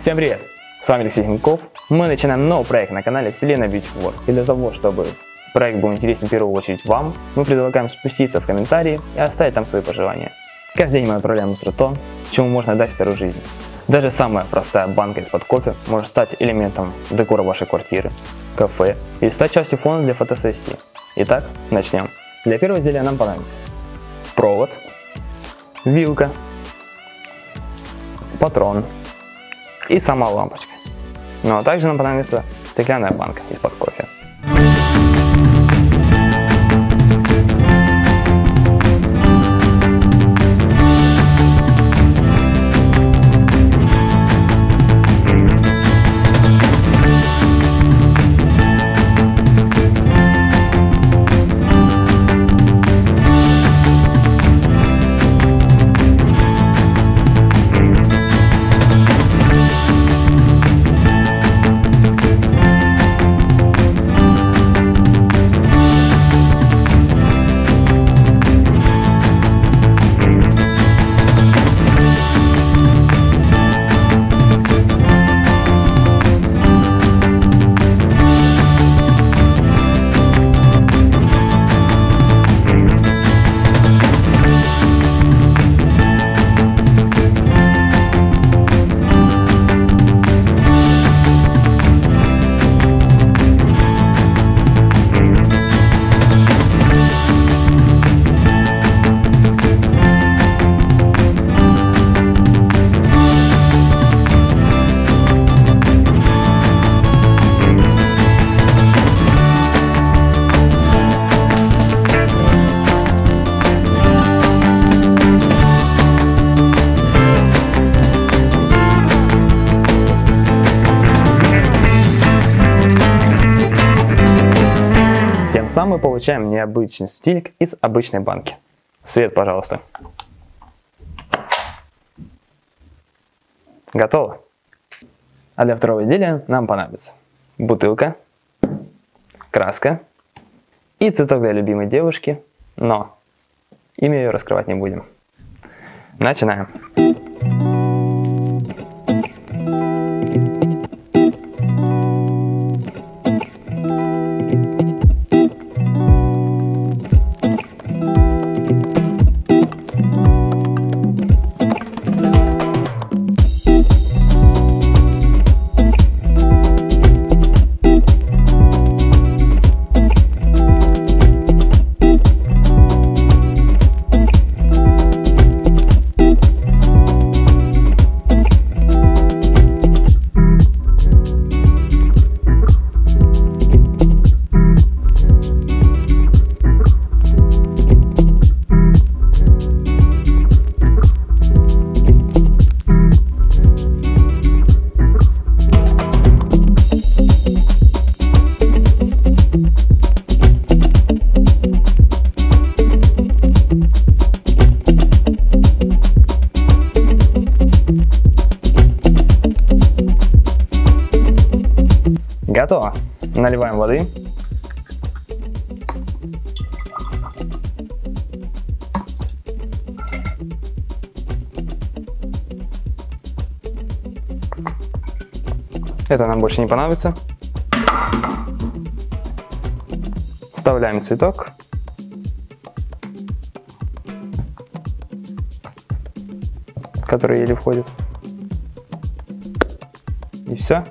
Всем привет! С вами Алексей Химков. Мы начинаем новый проект на канале Вселенная Beauty World. И для того, чтобы проект был интересен в первую очередь вам, мы предлагаем спуститься в комментарии и оставить там свои пожелания. Каждый день мы отправляем в мусор то, чему можно дать вторую жизнь. Даже самая простая банка из-под кофе может стать элементом декора вашей квартиры, кафе или стать частью фона для фотосессии. Итак, начнем. Для первого изделия нам понадобится провод, вилка, патрон и сама лампочка. Ну а также нам понадобится стеклянная банка из-под кофе. Сам мы получаем необычный стиль из обычной банки. Свет, пожалуйста. Готово. А для второго изделия нам понадобится бутылка, краска и цветок для любимой девушки, но имя ее раскрывать не будем. Начинаем. Готово. Наливаем воды. Это нам больше не понадобится. Вставляем цветок. Который еле входит. И все.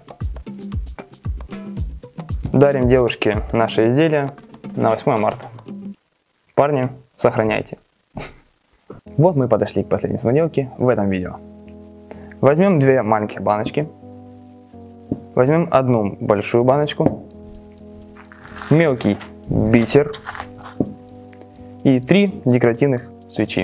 Дарим девушке наше изделие на 8 марта. Парни, сохраняйте. Вот мы подошли к последней самоделке в этом видео. Возьмем две маленьких баночки. Возьмем одну большую баночку. Мелкий бисер. И 3 декоративных свечи.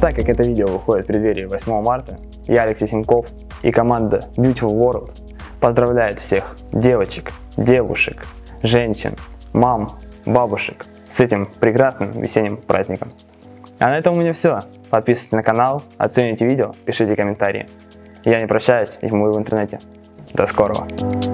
так как это видео выходит в преддверии 8 марта, я, Алексей Симков, и команда Beautiful World поздравляет всех девочек, девушек, женщин, мам, бабушек с этим прекрасным весенним праздником. А на этом у меня все. Подписывайтесь на канал, оцените видео, пишите комментарии. Я не прощаюсь и в интернете. До скорого.